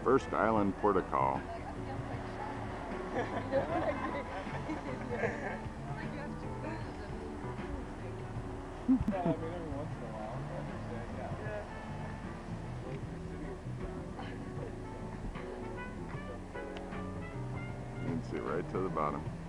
First Island Port of Call. You can see right to the bottom.